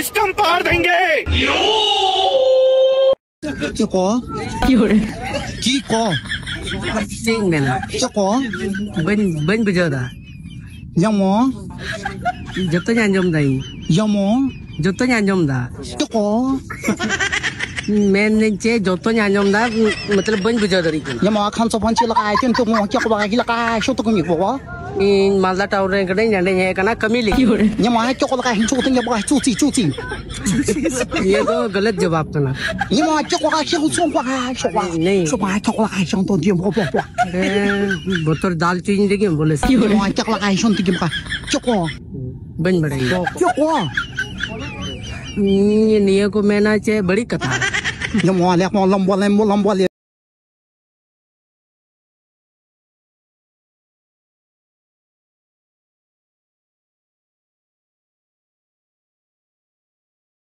System पार देंगे। Choko, Chico, Sing nè, Choko, bên bây giờ đã, Yamo, giúp tới nhà nhom đây, Yamo, giúp tới nhà nhom đã, Choko, men nên chế giúp tới nhà nhom đã, मतलब bên bây giờ đấy. Yamo không so punch like I think to want Choko like I shoot to me for. In Malda Tower cái đấy nhà đây nhà cái nào kami लिखी हो रही. Yamo Choko like shooting your boy chuchi. ये तो गलत जवाब था ना. Yamo Choko like नहीं Choko like to दियो बो. बोतल दाल चीनी देखिए बोले. Yamo Choko like shooting दियो Choko. बन बड़े. Choko. ये निया को मैं ना चे बड़ी कथा. Yamo like mo lombo